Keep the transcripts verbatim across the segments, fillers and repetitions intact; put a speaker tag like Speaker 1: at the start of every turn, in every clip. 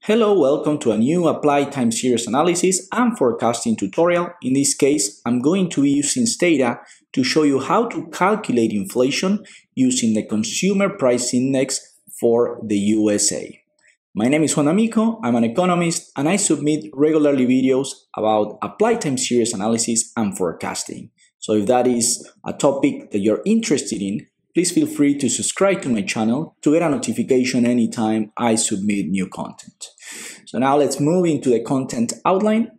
Speaker 1: Hello, welcome to a new applied time series analysis and forecasting tutorial. In this case, I'm going to be using STATA to show you how to calculate inflation using the Consumer Price Index for the U S A. My name is Juan Amico, I'm an economist, and I submit regularly videos about applied time series analysis and forecasting. So if that is a topic that you're interested in, please feel free to subscribe to my channel to get a notification anytime I submit new content. So now let's move into the content outline.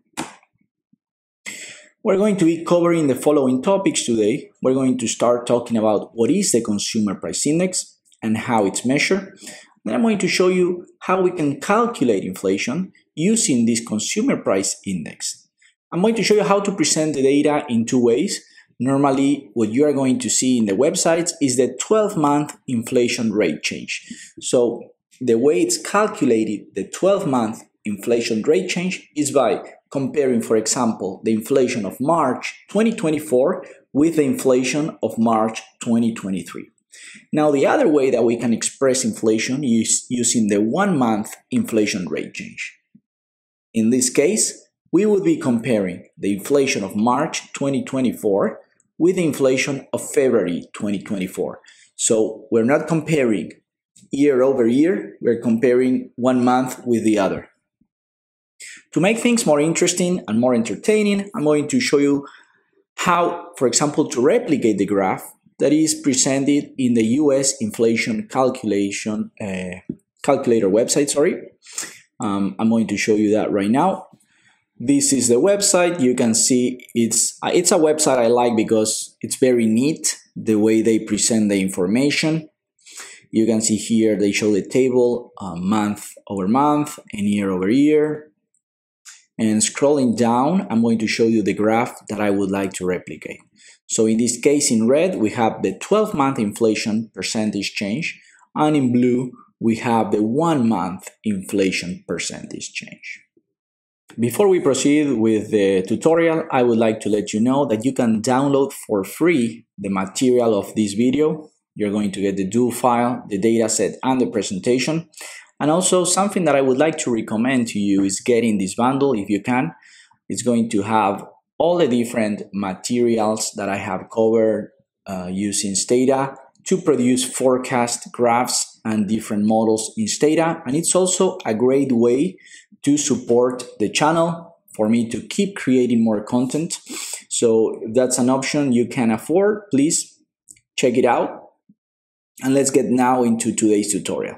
Speaker 1: We're going to be covering the following topics today. We're going to start talking about what is the Consumer Price Index and how it's measured. Then I'm going to show you how we can calculate inflation using this Consumer Price Index. I'm going to show you how to present the data in two ways. Normally, what you are going to see in the websites is the twelve month inflation rate change. So the way it's calculated, the twelve month inflation rate change is by comparing, for example, the inflation of March twenty twenty-four with the inflation of March twenty twenty-three. Now, the other way that we can express inflation is using the one month inflation rate change. In this case, we would be comparing the inflation of March twenty twenty-four with the inflation of February twenty twenty-four. So we're not comparing year over year, we're comparing one month with the other. To make things more interesting and more entertaining, I'm going to show you how, for example, to replicate the graph that is presented in the U S inflation calculation uh, calculator website. Sorry, um, I'm going to show you that right now. This is the website. You can see it's uh, it's a website I like because it's very neat the way they present the information. You can see here they show the table uh, month over month and year over year. And scrolling down, I'm going to show you the graph that I would like to replicate. So in this case, in red, we have the twelve month inflation percentage change, and in blue, we have the one month inflation percentage change. Before we proceed with the tutorial, I would like to let you know that you can download for free the material of this video. You're going to get the do file, the dataset, and the presentation. And also, something that I would like to recommend to you is getting this bundle if you can. It's going to have all the different materials that I have covered uh, using STATA to produce forecast graphs and different models in STATA. And it's also a great way to support the channel for me to keep creating more content. So if that's an option you can afford, please check it out. And let's get now into today's tutorial.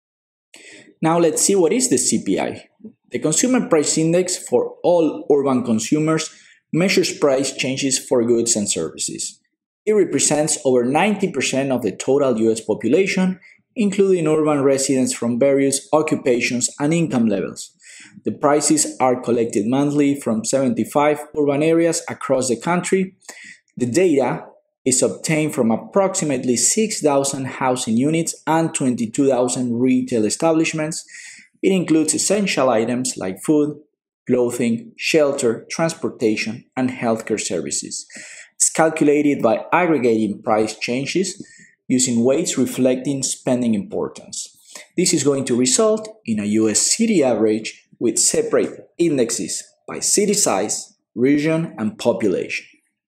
Speaker 1: Now let's see what is the C P I. The Consumer Price Index for all urban consumers measures price changes for goods and services. It represents over ninety percent of the total U S population, including urban residents from various occupations and income levels. The prices are collected monthly from seventy-five urban areas across the country. The data is obtained from approximately six thousand housing units and twenty-two thousand retail establishments. It includes essential items like food, clothing, shelter, transportation, and healthcare services. It's calculated by aggregating price changes using weights reflecting spending importance. This is going to result in a U S city average with separate indexes by city size, region, and population.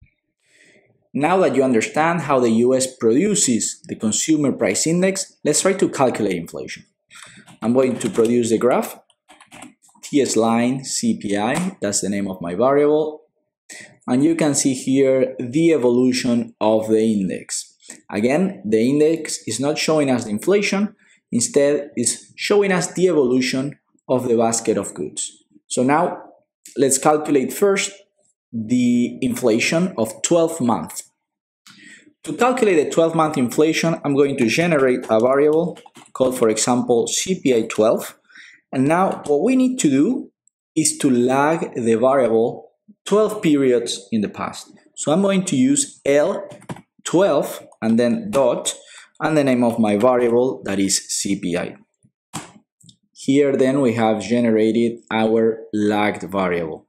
Speaker 1: Now that you understand how the U S produces the Consumer Price Index, let's try to calculate inflation. I'm going to produce the graph, T S line C P I, that's the name of my variable. And you can see here the evolution of the index. Again, the index is not showing us the inflation, instead it's showing us the evolution of the basket of goods. So now let's calculate first the inflation of twelve months. To calculate the twelve month inflation, I'm going to generate a variable called, for example, C P I twelve. And now what we need to do is to lag the variable twelve periods in the past. So I'm going to use L twelve and then dot and the name of my variable, that is C P I. Here then we have generated our lagged variable.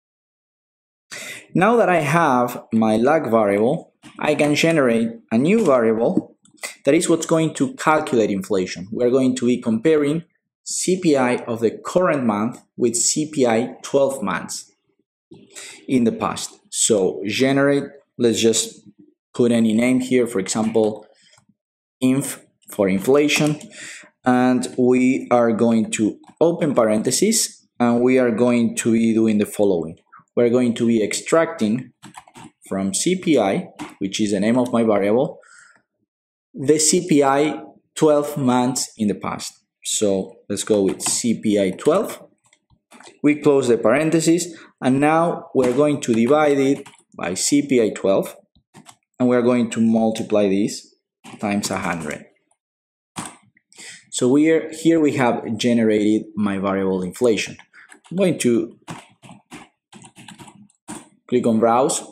Speaker 1: Now that I have my lag variable, I can generate a new variable that is what's going to calculate inflation. We're going to be comparing C P I of the current month with C P I twelve months in the past. So generate, let's just put any name here, for example, inf for inflation, and we are going to open parentheses, and we are going to be doing the following. We're going to be extracting from C P I, which is the name of my variable, the C P I twelve months in the past. So let's go with C P I twelve. We close the parentheses, and now we're going to divide it by C P I twelve, and we're going to multiply this times one hundred. So we are, here we have generated my variable inflation. I'm going to click on browse,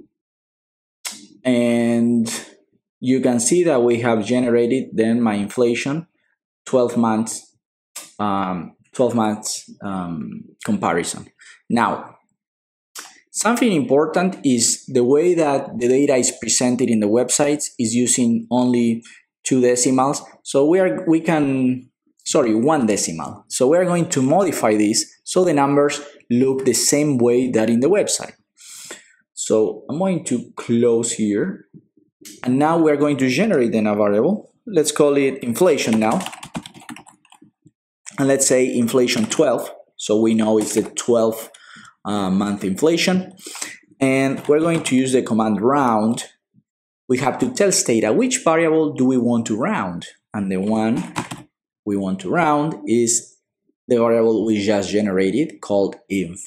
Speaker 1: and you can see that we have generated then my inflation twelve months um, twelve months um, comparison. Now, something important is the way that the data is presented in the websites is using only two decimals. So we are we can sorry one decimal. So we are going to modify this so the numbers look the same way that in the website. So I'm going to close here, and now we're going to generate then a variable. Let's call it inflation now, and let's say inflation twelve, so we know it's the twelve uh, month inflation, and we're going to use the command round. We have to tell STATA which variable do we want to round, and the one we want to round is the variable we just generated called inf.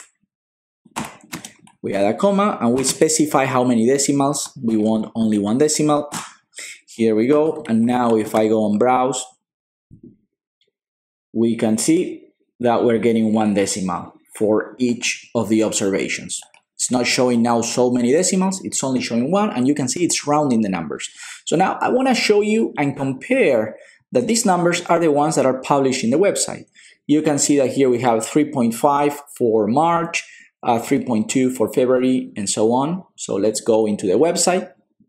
Speaker 1: We add a comma and we specify how many decimals. We want only one decimal. Here we go. And now if I go on browse, we can see that we're getting one decimal for each of the observations. It's not showing now so many decimals, it's only showing one, and you can see it's rounding the numbers. So now I want to show you and compare that these numbers are the ones that are published in the website. You can see that here we have three point five for March, Uh, three point two for February, and so on. So let's go into the website.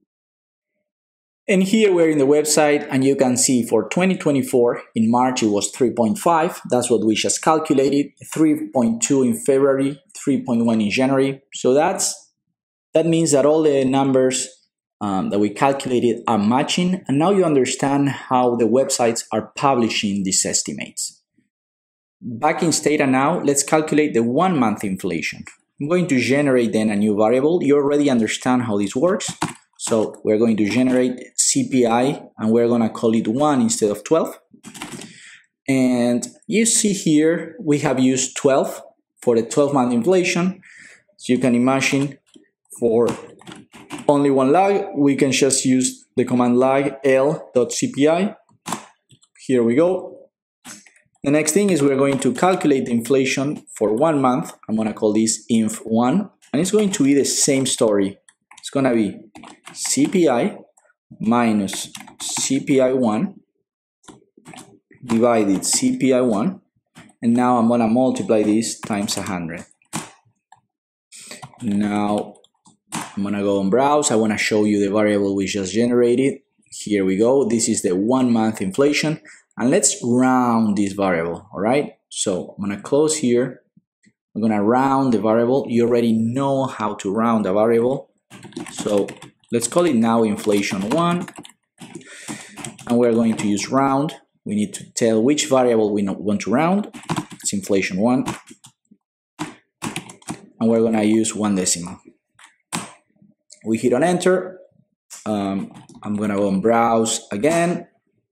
Speaker 1: And here we're in the website, and you can see for twenty twenty-four, in March it was three point five. That's what we just calculated. three point two in February, three point one in January. So that's that means that all the numbers um, that we calculated are matching. And now you understand how the websites are publishing these estimates. Back in STATA now, let's calculate the one month inflation. I'm going to generate then a new variable. You already understand how this works. So we're going to generate C P I, and we're going to call it one instead of twelve. And you see here, we have used twelve for the twelve month inflation. So you can imagine for only one lag, we can just use the command lag l.cpi. Here we go. The next thing is we're going to calculate the inflation for one month. I'm going to call this inf one, and it's going to be the same story. It's going to be C P I minus C P I one divided C P I one, and now I'm going to multiply this times one hundred. Now I'm going to go and browse. I want to show you the variable we just generated. Here we go. This is the one month inflation. And let's round this variable, all right? So I'm gonna close here. I'm gonna round the variable. You already know how to round a variable. So let's call it now inflation one. And we're going to use round. We need to tell which variable we want to round. It's inflation one. And we're gonna use one decimal. We hit on enter. Um, I'm gonna go and browse again.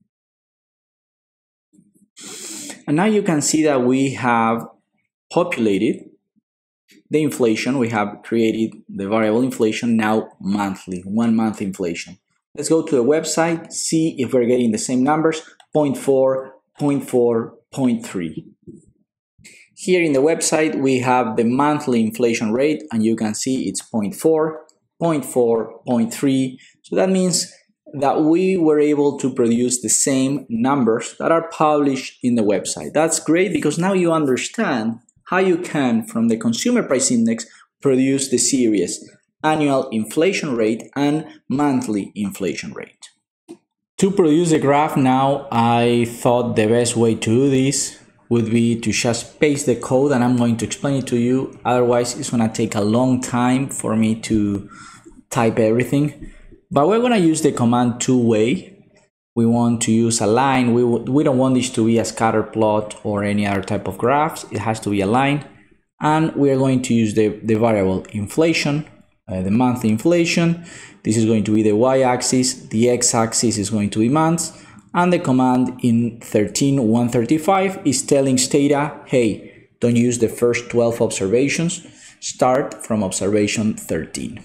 Speaker 1: And now you can see that we have populated the inflation. We have created the variable inflation now monthly, one month inflation. Let's go to the website, see if we're getting the same numbers, zero point four, zero point four, zero point three. Here in the website, we have the monthly inflation rate, and you can see it's zero point four, zero point four, zero point three. So that means that we were able to produce the same numbers that are published in the website. That's great because now you understand how you can, from the consumer price index, produce the series annual inflation rate and monthly inflation rate. To produce the graph now, I thought the best way to do this would be to just paste the code, and I'm going to explain it to you. Otherwise, it's going to take a long time for me to type everything. But we're going to use the command two-way. We want to use a line. We, we don't want this to be a scatter plot or any other type of graphs. It has to be a line. And we are going to use the, the variable inflation, uh, the monthly inflation. This is going to be the y-axis. The x-axis is going to be months. And the command in thirteen one thirty-five is telling STATA, hey, don't use the first twelve observations. Start from observation thirteen.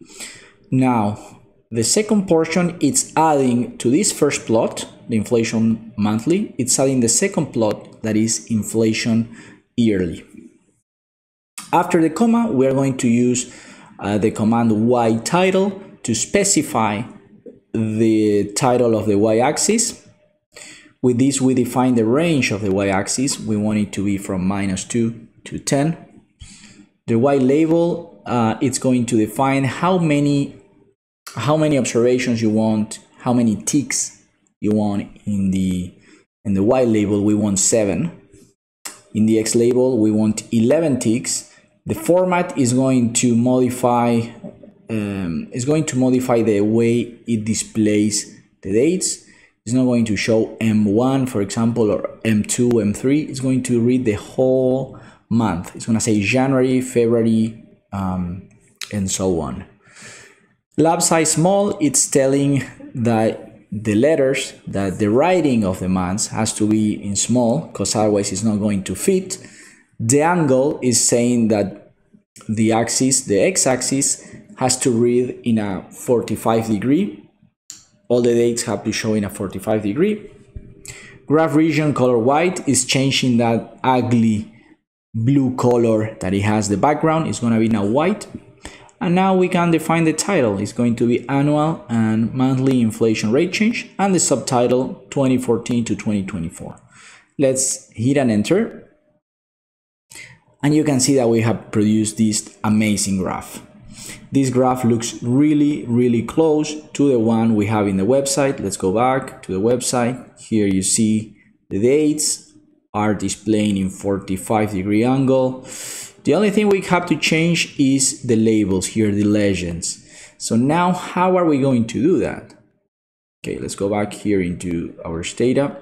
Speaker 1: Now, the second portion, it's adding to this first plot, the inflation monthly, it's adding the second plot, that is inflation yearly. After the comma, we are going to use uh, the command y title to specify the title of the y-axis. With this, we define the range of the y-axis. We want it to be from minus two to ten. The y label, uh, it's going to define how many how many observations you want, how many ticks you want in the in the y label. We want seven. In the x label, we want eleven ticks. The format is going to modify um, is going to modify the way it displays the dates. It's not going to show M one, for example, or M two, M three. It's going to read the whole month. It's going to say January, February, um, and so on. Lab size small, it's telling that the letters, that the writing of the months has to be in small, because otherwise it's not going to fit. The angle is saying that the axis, the x-axis, has to read in a forty-five degree. All the dates have to show in a forty-five degree. Graph region color white is changing that ugly blue color that it has the background. It's going to be now white. And now we can define the title. It's going to be annual and monthly inflation rate change, and the subtitle twenty fourteen to twenty twenty-four. Let's hit an enter. And you can see that we have produced this amazing graph. This graph looks really, really close to the one we have in the website. Let's go back to the website. Here you see the dates are displaying in forty-five degree angle. The only thing we have to change is the labels here, the legends. So now how are we going to do that? Okay, let's go back here into our STATA.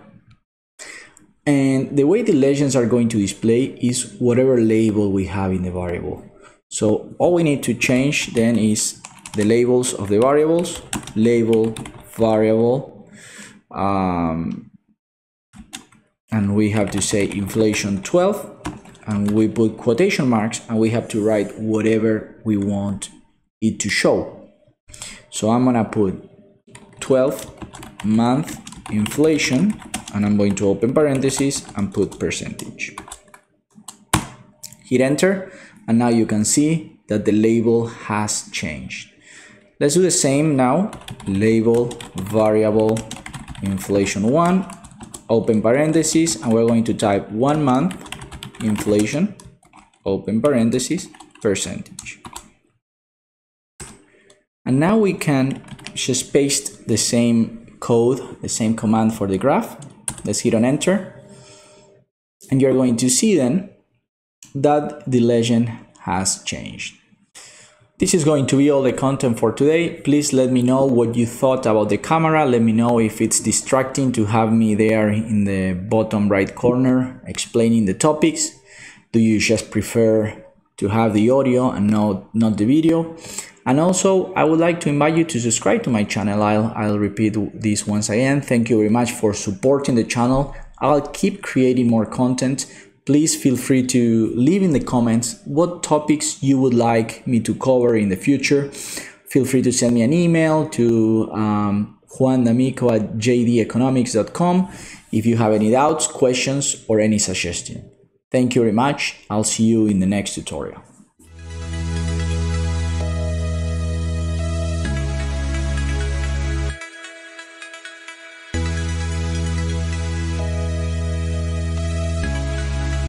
Speaker 1: And the way the legends are going to display is whatever label we have in the variable. So all we need to change then is the labels of the variables, label variable, um, and we have to say inflation twelve, and we put quotation marks, and we have to write whatever we want it to show. So I'm gonna put twelve month inflation, and I'm going to open parentheses and put percentage. Hit enter, and now you can see that the label has changed. Let's do the same now. Label variable inflation one, open parentheses, and we're going to type one month inflation, open parentheses, percentage. And now we can just paste the same code, the same command for the graph. Let's hit on enter. And you're going to see then that the legend has changed. This is going to be all the content for today. Please let me know what you thought about the camera. Let me know if it's distracting to have me there in the bottom right corner explaining the topics. Do you just prefer to have the audio and not, not the video? And also, I would like to invite you to subscribe to my channel. I'll, I'll repeat this once again. Thank you very much for supporting the channel. I'll keep creating more content. Please feel free to leave in the comments what topics you would like me to cover in the future. Feel free to send me an email to um, juan d'amico at j d economics dot com if you have any doubts, questions, or any suggestion. Thank you very much. I'll see you in the next tutorial.